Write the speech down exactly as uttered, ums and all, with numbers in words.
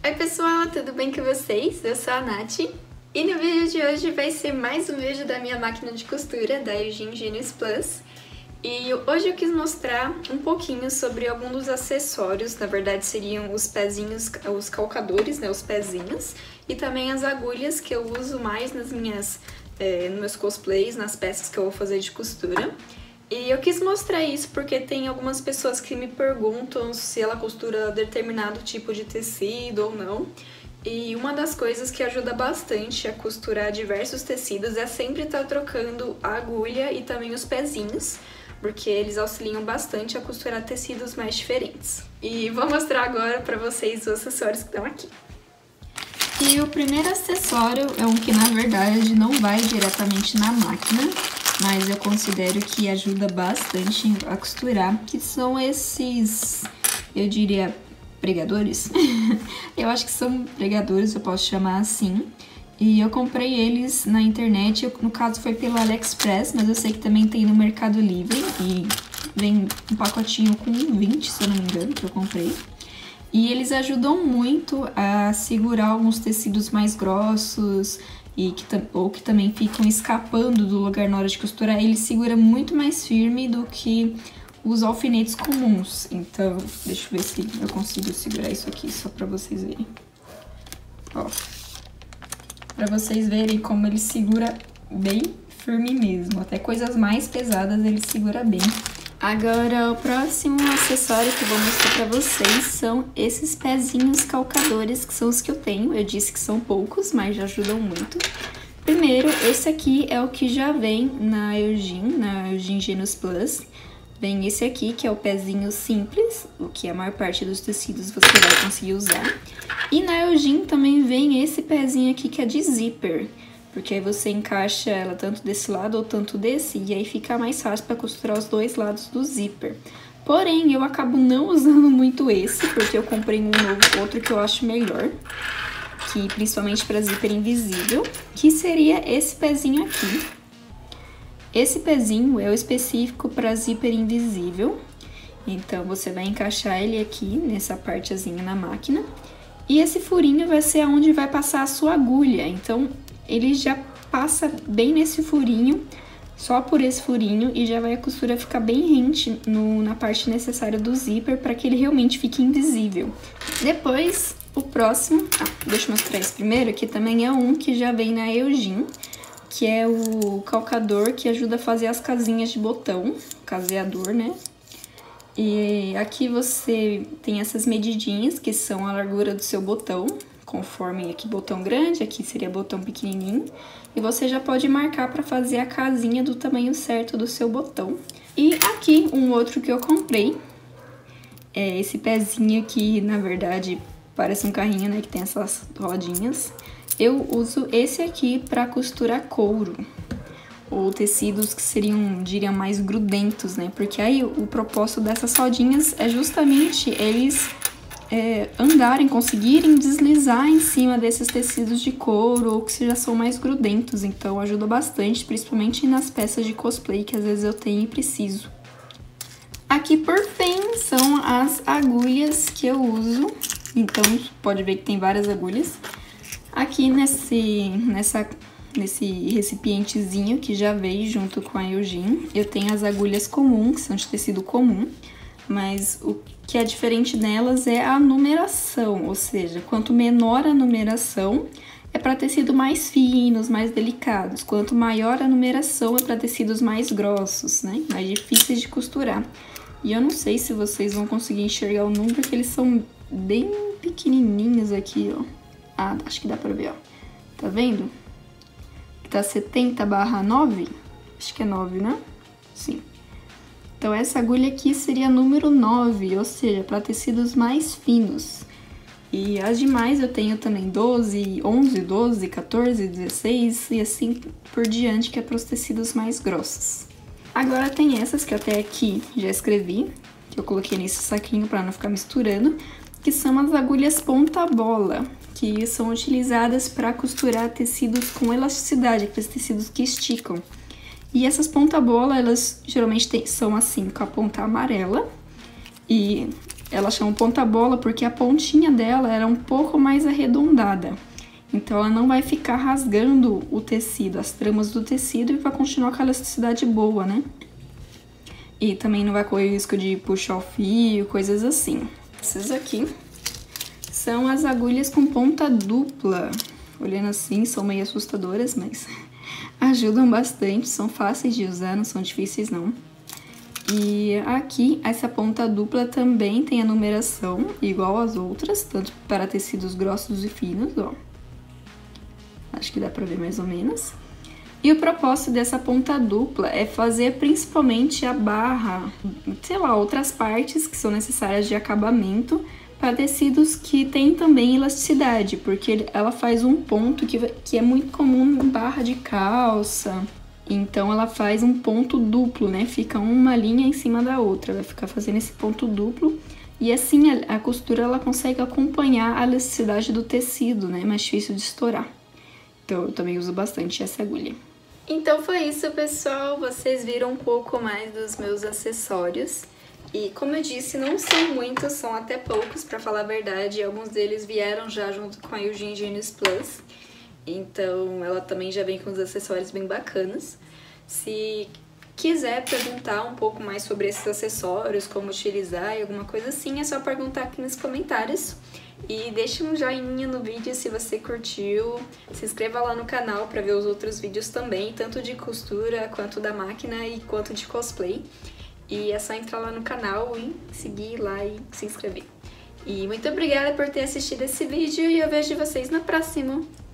Oi pessoal, tudo bem com vocês? Eu sou a Nath e no vídeo de hoje vai ser mais um vídeo da minha máquina de costura da Eugene Genius Plus. E hoje eu quis mostrar um pouquinho sobre alguns dos acessórios, na verdade seriam os pezinhos, os calcadores, né, os pezinhos, e também as agulhas que eu uso mais nas minhas, é, nos meus cosplays, nas peças que eu vou fazer de costura. E eu quis mostrar isso porque tem algumas pessoas que me perguntam se ela costura determinado tipo de tecido ou não. E uma das coisas que ajuda bastante a costurar diversos tecidos é sempre estar trocando a agulha e também os pezinhos, porque eles auxiliam bastante a costurar tecidos mais diferentes. E vou mostrar agora pra vocês os acessórios que estão aqui. E o primeiro acessório é um que na verdade não vai diretamente na máquina, mas eu considero que ajuda bastante a costurar, que são esses, eu diria, pregadores. Eu acho que são pregadores, eu posso chamar assim. E eu comprei eles na internet, eu, no caso foi pelo AliExpress, mas eu sei que também tem no Mercado Livre. E vem um pacotinho com vinte, se eu não me engano, que eu comprei. E eles ajudam muito a segurar alguns tecidos mais grossos, e que, ou que também ficam escapando do lugar na hora de costurar. Ele segura muito mais firme do que os alfinetes comuns. Então, deixa eu ver se eu consigo segurar isso aqui, só pra vocês verem. Ó. Pra vocês verem como ele segura bem firme mesmo. Até coisas mais pesadas ele segura bem. Agora, o próximo acessório que eu vou mostrar pra vocês são esses pezinhos calcadores, que são os que eu tenho. Eu disse que são poucos, mas já ajudam muito. Primeiro, esse aqui é o que já vem na Eugene, na Eugene Genius Plus. Vem esse aqui, que é o pezinho simples, o que a maior parte dos tecidos você vai conseguir usar. E na Eugene também vem esse pezinho aqui, que é de zíper. Porque aí você encaixa ela tanto desse lado ou tanto desse, e aí fica mais fácil para costurar os dois lados do zíper. Porém, eu acabo não usando muito esse, porque eu comprei um novo, outro que eu acho melhor, que principalmente para zíper invisível, que seria esse pezinho aqui. Esse pezinho é o específico para zíper invisível, então você vai encaixar ele aqui nessa partezinha na máquina, e esse furinho vai ser onde vai passar a sua agulha, então ele já passa bem nesse furinho, só por esse furinho, e já vai a costura ficar bem rente no, na parte necessária do zíper para que ele realmente fique invisível. Depois, o próximo, ah, deixa eu mostrar esse primeiro, que também é um que já vem na Eugene, que é o calcador que ajuda a fazer as casinhas de botão, caseador, né? E aqui você tem essas medidinhas, que são a largura do seu botão, conforme aqui botão grande, aqui seria botão pequenininho, e você já pode marcar para fazer a casinha do tamanho certo do seu botão. E aqui um outro que eu comprei, é esse pezinho aqui, na verdade parece um carrinho, né, que tem essas rodinhas. Eu uso esse aqui para costurar couro, ou tecidos que seriam, diria, mais grudentos, né, porque aí o propósito dessas rodinhas é justamente eles É, andarem, conseguirem deslizar em cima desses tecidos de couro ou que já são mais grudentos, então ajuda bastante, principalmente nas peças de cosplay que às vezes eu tenho e preciso. Aqui por fim são as agulhas que eu uso, então pode ver que tem várias agulhas. Aqui nesse, nessa, nesse recipientezinho que já veio junto com a Eugene, eu tenho as agulhas comuns, que são de tecido comum, mas o que é diferente nelas é a numeração, ou seja, quanto menor a numeração é para tecidos mais finos, mais delicados, quanto maior a numeração é para tecidos mais grossos, né, mais difíceis de costurar. E eu não sei se vocês vão conseguir enxergar o número, porque eles são bem pequenininhos aqui, ó. Ah, acho que dá para ver, ó. Tá vendo? Tá setenta barra nove? Acho que é nove, né? Sim. Então, essa agulha aqui seria número nove, ou seja, para tecidos mais finos. E as demais eu tenho também doze, onze, doze, quatorze, dezesseis e assim por diante, que é para os tecidos mais grossos. Agora tem essas que eu até aqui já escrevi, que eu coloquei nesse saquinho para não ficar misturando, que são as agulhas ponta-bola, que são utilizadas para costurar tecidos com elasticidade, aqueles tecidos que esticam. E essas ponta-bola, elas geralmente tem, são assim, com a ponta amarela. E ela chama ponta bola porque a pontinha dela era um pouco mais arredondada. Então ela não vai ficar rasgando o tecido, as tramas do tecido, e vai continuar com a elasticidade boa, né? E também não vai correr risco de puxar o fio, coisas assim. Essas aqui são as agulhas com ponta dupla. Olhando assim, são meio assustadoras, mas ajudam bastante, são fáceis de usar, não são difíceis não. E aqui, essa ponta dupla também tem a numeração, igual às outras, tanto para tecidos grossos e finos, ó. Acho que dá pra ver mais ou menos. E o propósito dessa ponta dupla é fazer principalmente a barra, sei lá, outras partes que são necessárias de acabamento para tecidos que têm também elasticidade, porque ela faz um ponto que, que é muito comum em barra de calça. Então ela faz um ponto duplo, né? Fica uma linha em cima da outra, vai ficar fazendo esse ponto duplo. E assim a, a costura ela consegue acompanhar a elasticidade do tecido, né? É mais difícil de estourar. Então eu também uso bastante essa agulha. Então foi isso, pessoal. Vocês viram um pouco mais dos meus acessórios. E como eu disse, não são muitos, são até poucos, pra falar a verdade. Alguns deles vieram já junto com a Eugene Genius Plus. Então ela também já vem com os acessórios bem bacanas. Se quiser perguntar um pouco mais sobre esses acessórios, como utilizar e alguma coisa assim, é só perguntar aqui nos comentários. E deixa um joinha no vídeo se você curtiu, se inscreva lá no canal para ver os outros vídeos também, tanto de costura, quanto da máquina e quanto de cosplay. E é só entrar lá no canal e seguir lá e se inscrever. E muito obrigada por ter assistido esse vídeo e eu vejo vocês no próximo!